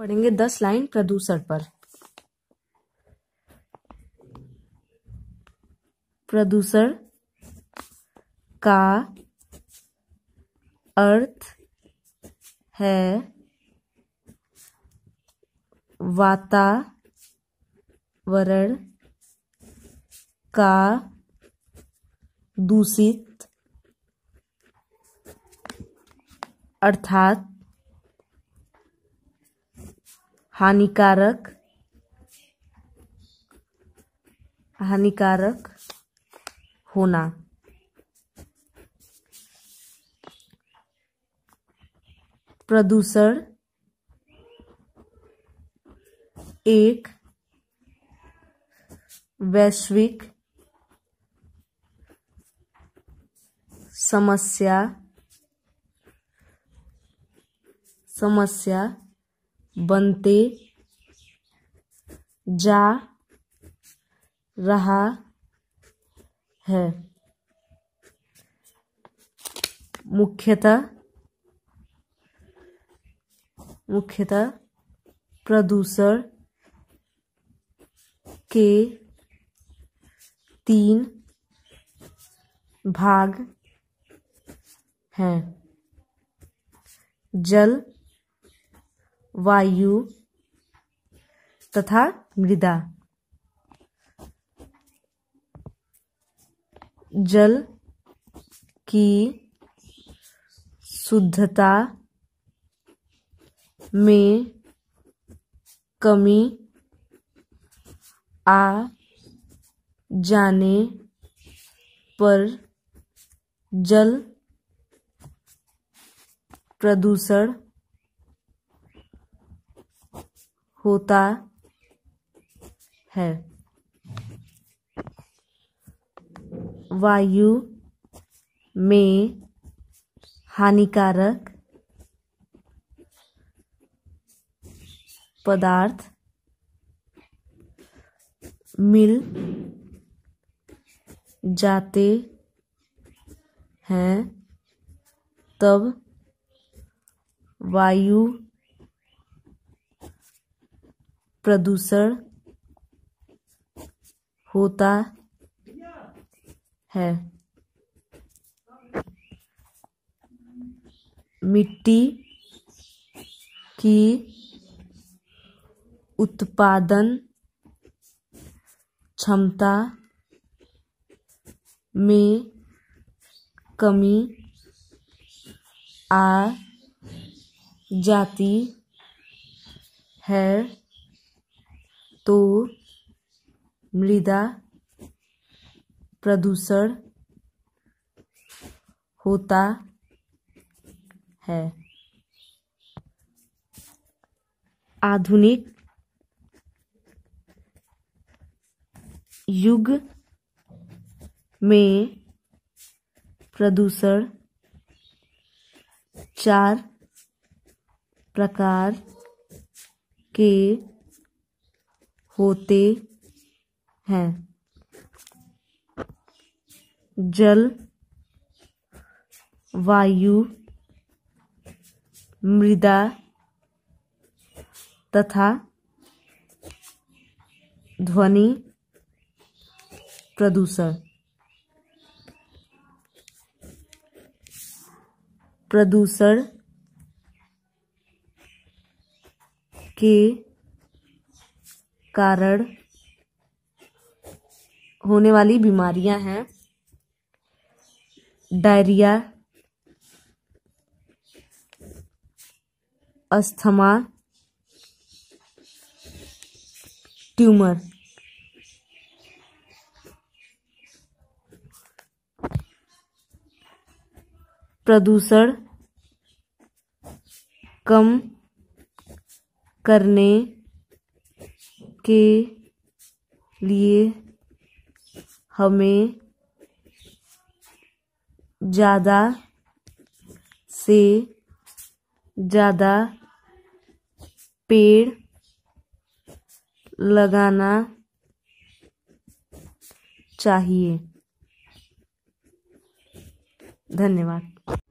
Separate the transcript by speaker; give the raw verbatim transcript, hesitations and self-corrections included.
Speaker 1: पढ़ेंगे दस लाइन प्रदूषण पर। प्रदूषण का अर्थ है वातावरण का दूषित अर्थात हानिकारक हानिकारक होना। प्रदूषण एक वैश्विक समस्या समस्या बनते जा रहा है। मुख्यतः मुख्यतः प्रदूषण के तीन भाग हैं: जल, वायु तथा मृदा। जल की शुद्धता में कमी आ जाने पर जल प्रदूषण होता है। वायु में हानिकारक पदार्थ मिल जाते हैं तब वायु प्रदूषण होता है। मिट्टी की उत्पादन क्षमता में कमी आ जाती है तो मृदा प्रदूषण होता है। आधुनिक युग में प्रदूषण चार प्रकार के होते हैं: जल, वायु, मृदा तथा ध्वनि प्रदूषण। प्रदूषण के कारण होने वाली बीमारियां हैं: डायरिया, अस्थमा, ट्यूमर। प्रदूषण कम करने के लिए हमें ज़्यादा से ज़्यादा पेड़ लगाना चाहिए। धन्यवाद।